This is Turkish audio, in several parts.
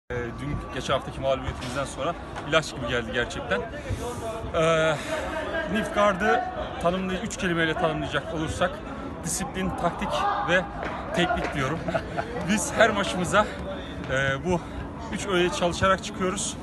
Geçen haftaki mağlubiyetimizden sonra ilaç gibi geldi gerçekten. Nilfgaard'ı 3 kelimeyle tanımlayacak olursak disiplin, taktik ve teknik diyorum. Biz her maçımıza bu 3 öğeyi çalışarak çıkıyoruz.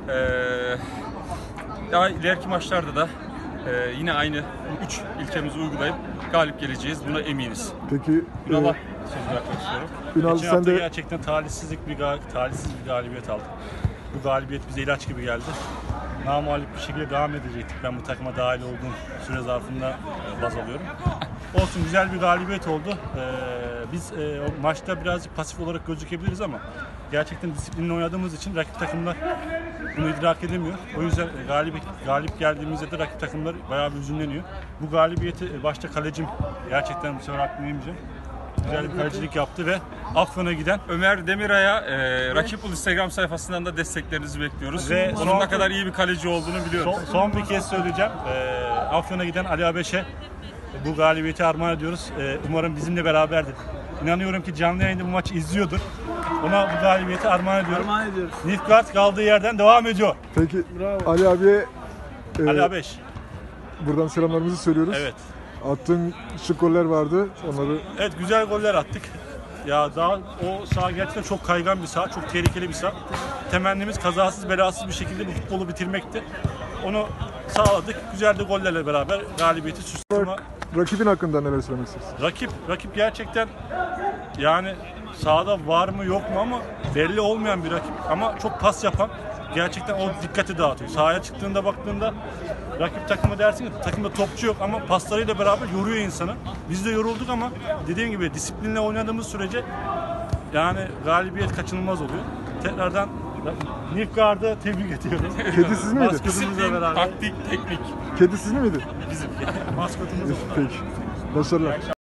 Daha ileriki maçlarda da yine aynı 3 ilkemizi uygulayıp galip geleceğiz. Buna eminiz. Peki Ünal'a söz bırakmak istiyorum. Ünal Geçen sen hafta de gerçekten talihsiz bir galibiyet aldık. Bu galibiyet bize ilaç gibi geldi. Namağlup bir şekilde devam edecektik. Ben bu takıma dahil olduğum süre zarfında baz alıyorum. Olsun, güzel bir galibiyet oldu. Biz o maçta birazcık pasif olarak gözükebiliriz ama gerçekten disiplinli oynadığımız için rakip takımlar bunu idrak edemiyor. O yüzden galip geldiğimizde de rakip takımlar bayağı bir üzünleniyor. Bu galibiyeti başta kalecim, gerçekten bu sefer hakkını yemeyeceğim, güzel bir kalecilik yaptı ve Afyon'a giden Ömer Demiray'a Rakip Ul Instagram sayfasından da desteklerinizi bekliyoruz. Ve onun ne kadar iyi bir kaleci olduğunu biliyoruz. son bir kez söyleyeceğim. Afyon'a giden Ali Abeş'e bu galibiyeti armağan ediyoruz. Umarım bizimle beraberdir. İnanıyorum ki canlı yayında bu maçı izliyordur. Ona bu galibiyeti armağan ediyorum. Nilfgaard kaldığı yerden devam ediyor. peki Ali abiye Ali Abeş. buradan selamlarımızı söylüyoruz. Evet. Attığın şık goller vardı. Onları Evet, güzel goller attık. Ya daha o saha gerçekten çok kaygan bir saha, çok tehlikeli bir saha. Temennimiz kazasız belasız bir şekilde bu futbolu bitirmekti. Onu sağladık. Güzel de gollerle beraber galibiyeti sürdürdük. rakibin hakkında neler söylemek istersin? Rakip gerçekten yani sahada var mı yok mu ama belli olmayan bir rakip ama çok pas yapan, gerçekten o dikkati dağıtıyor. Sahaya çıktığında baktığında rakip takımı dersin ki takımda topçu yok ama paslarıyla beraber yoruyor insanı. Biz de yorulduk ama dediğim gibi disiplinle oynadığımız sürece yani galibiyet kaçınılmaz oluyor. Tekrardan Nilfgaard'ı tebrik ediyorum. Kedi siz miydi? Maskotumuzla Disiplin, beraber. taktik, teknik. Kedi siz miydi? Bizim maskotumuz. Peki. Başarılar.